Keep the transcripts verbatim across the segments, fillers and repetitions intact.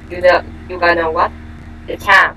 You know, you gonna know what? The time.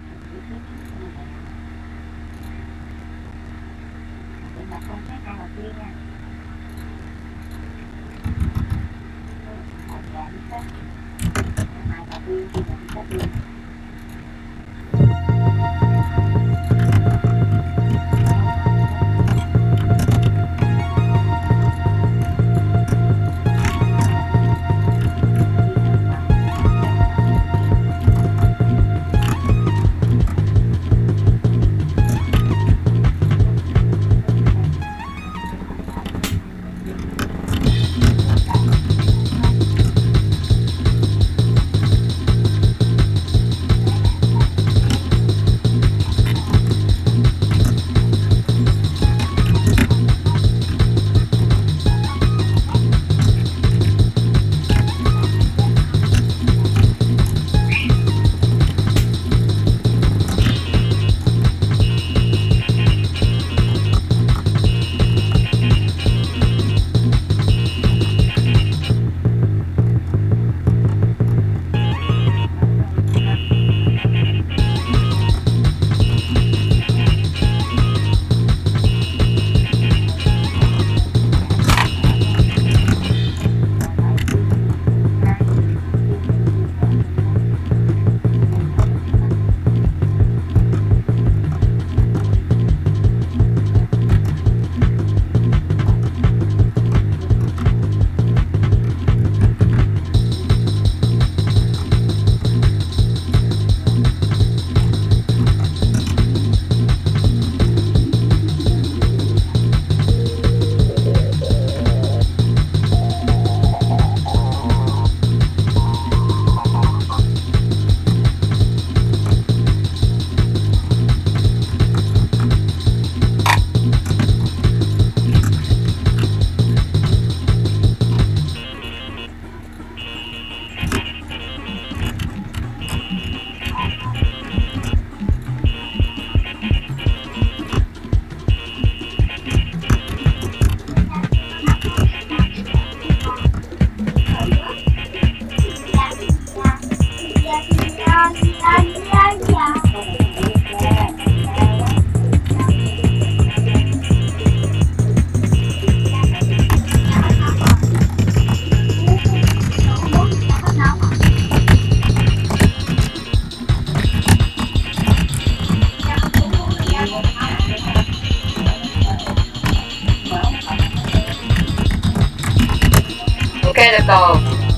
Okay, let's go.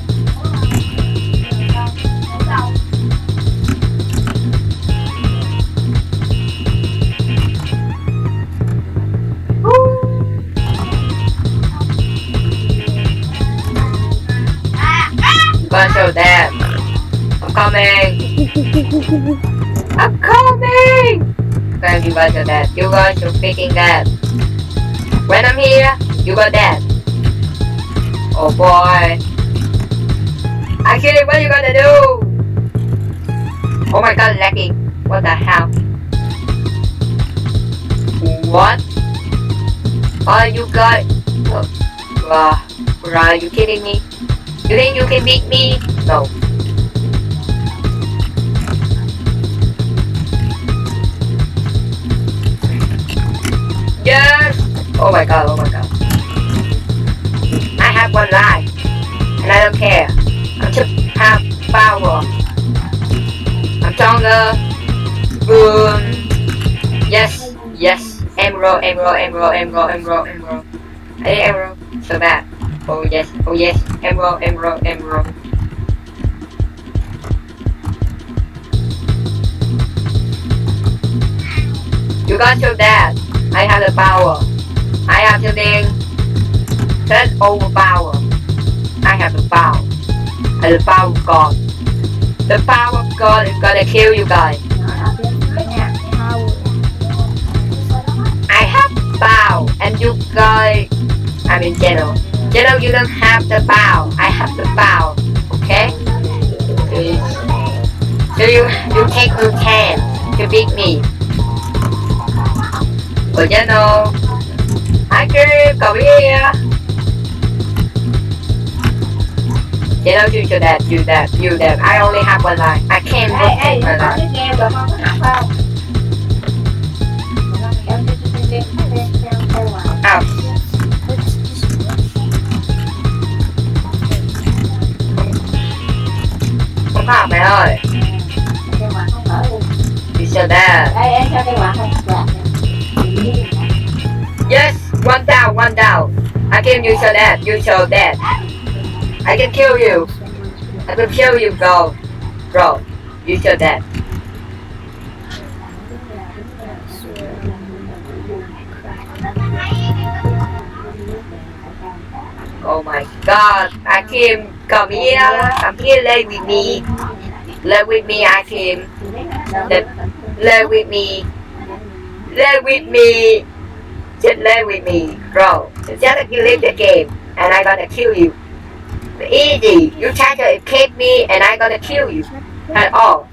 Gonna show that. I'm coming. I'm coming. Gonna give us your dad. You guys should picking that. When I'm here, you got that. Oh boy. Actually, what are you gonna do? Oh my god, lagging. What the hell? What? Are you guys? Uh, are you kidding me? You think you can beat me? No. Yes! Oh my god, oh my god. I have one life, and I don't care. I just have power. I'm stronger. Boom. Yes, yes. Emerald, emerald, emerald, emerald, emerald, emerald. I need emerald. So bad. Oh yes, oh yes. Emerald, emerald, emerald. You got your dad. I have the power. I have something that's overpower. I have the power. And the power of God. The power of God is gonna kill you guys. I have power, and you guys. I mean, General. General, you don't have the power. I have the power. Okay? So you you take your chance to beat me. But you know, I can come here. Get out to that, do that, do that. I only have one life. I can't Ê, rotate ê, my có life. cái keo được không? Có học không? Em đi đi đi đi keo keo vào. Ow. Không có học mẹ ơi. Keo vào không mở luôn. You said that. Ê, ê, sao keo vào không? Dạ. Yes, one down, one down. I can you show that, you show that. I can kill you. I can kill you, bro. Bro, you show that. Oh my god, Akim, come here. Come here, lay with me. Lay with me, Akim. Lay, lay with me. Lay with me. Just lay with me, bro. Just like you leave the game, and I gonna kill you. Easy. You try to escape me, and I gonna kill you. At all.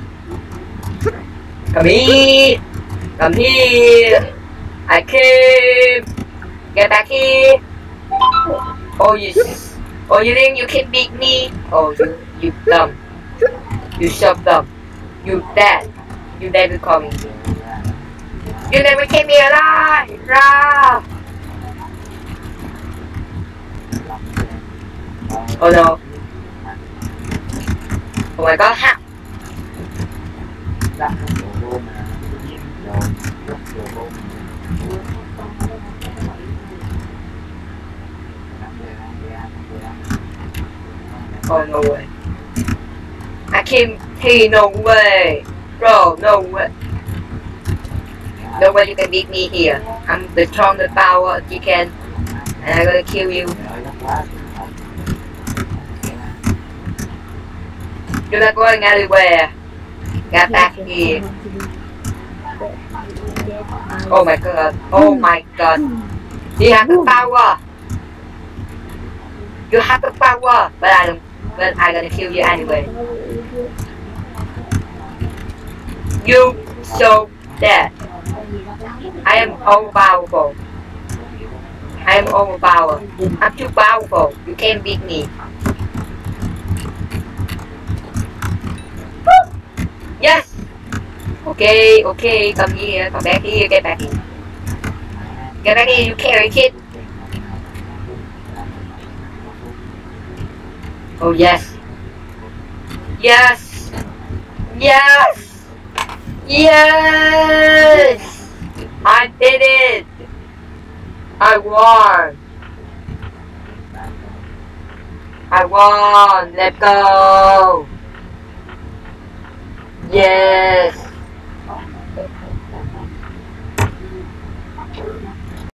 Come here. Come here. I came. Get back here. Oh, you. Oh, you think you can beat me? Oh, you. You dumb. You so dumb. You dead. You never call me. You never keep me alive. Rah. Oh no. Oh my god, ha! Oh no way. I can't hey no way. Bro, no way. No way you can beat me here. I'm the strongest power you can. And I'm gonna kill you. You're not going anywhere. Get back here. Oh my god. Oh my god. You have the power. You have the power. But I don't. But I'm gonna kill you anyway. You so dead. I am overpowerful. I am overpowered. I'm too powerful. You can't beat me. Yes! Okay, okay, come here, come back here, get back here. Get back here, you carry kid. Oh yes. Yes! Yes! Yes! I did it! I won! I won! Let's go! Yes!